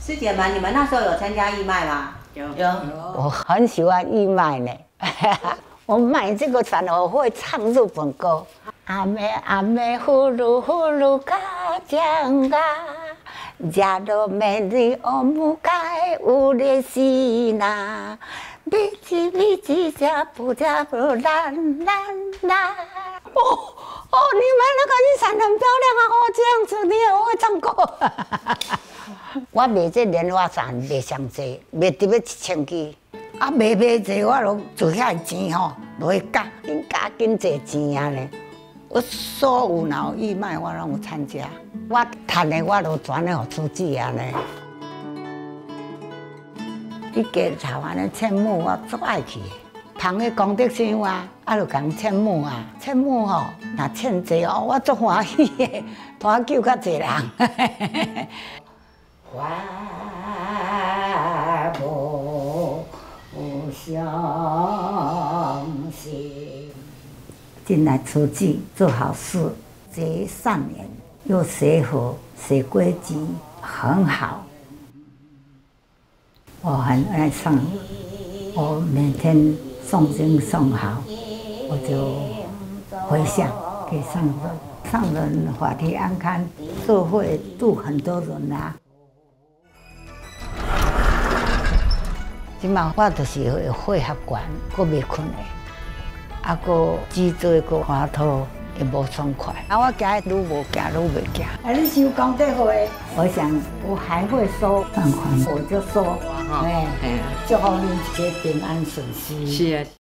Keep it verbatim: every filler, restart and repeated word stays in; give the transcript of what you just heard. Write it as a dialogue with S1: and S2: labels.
S1: 师姐们，你们那时候有参加义卖吗？
S2: 有有，我很喜欢义卖呢。我卖这个产后会唱日本歌。阿妹阿妹呼噜呼噜嘎江嘎，加罗美丽欧姆盖乌列西那，比基比基加布加布啦啦啦。哦哦，你们那个雨伞很漂亮啊！哦，这样子你也会唱歌。我卖这莲花伞卖上济，卖特别一千支。啊，卖卖济我就做遐钱吼，落去加，紧加紧赚钱啊呢。我所有若有义卖，我拢有参加。我赚的我都转咧互书记啊呢。伊家头安尼切母，我足爱去。捧个功德箱啊，啊就共切母啊，切母吼，若欠济哦，我足欢喜的，拖救较济人。花无相信，进来出去做好事，结善缘，又学佛，学规矩，很好。我很爱上，我每天诵经诵好，我就回向给上人，上人法体安康，社会度很多人啊。即嘛我就是会学馆，阁未困的，啊，阁脊椎阁滑脱，也无爽快。啊，我行愈无行愈袂行。啊，你收功德会，我想我还会收善款，我就说，哎，祝福你一切平安顺遂。是啊。